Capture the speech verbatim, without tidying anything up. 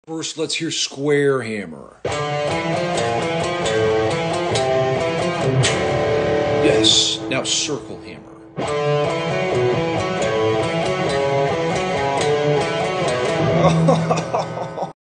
First, let's hear square hammer. Yes, now circle hammer.